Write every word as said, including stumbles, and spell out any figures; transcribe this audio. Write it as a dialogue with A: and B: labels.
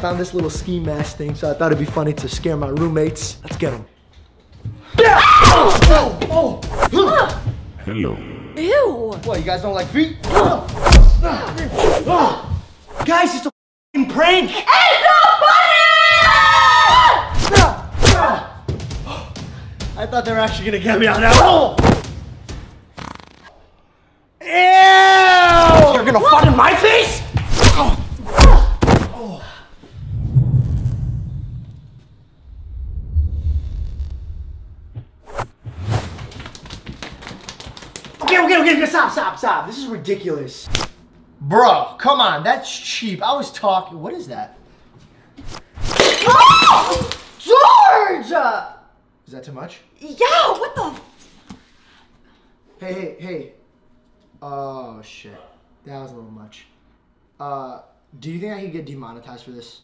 A: found this little ski mask thing, so I thought it'd be funny to scare my roommates. Let's get them. Oh, oh, oh.
B: Hello.
C: Ew.
A: What, you guys don't like feet? Guys, it's a f***ing prank.
C: It's not funny!
A: I thought they were actually gonna get me on that. Oh. Ew! You're gonna fart in my face? Oh. Oh. Okay, okay, okay, stop, stop, stop. This is ridiculous. Bro, come on, that's cheap. I was talking, what is that?
C: Oh! George!
A: Is that too much?
C: Yeah, what the?
A: Hey, hey, hey. Oh, shit. That was a little much. Uh, do you think I could get demonetized for this?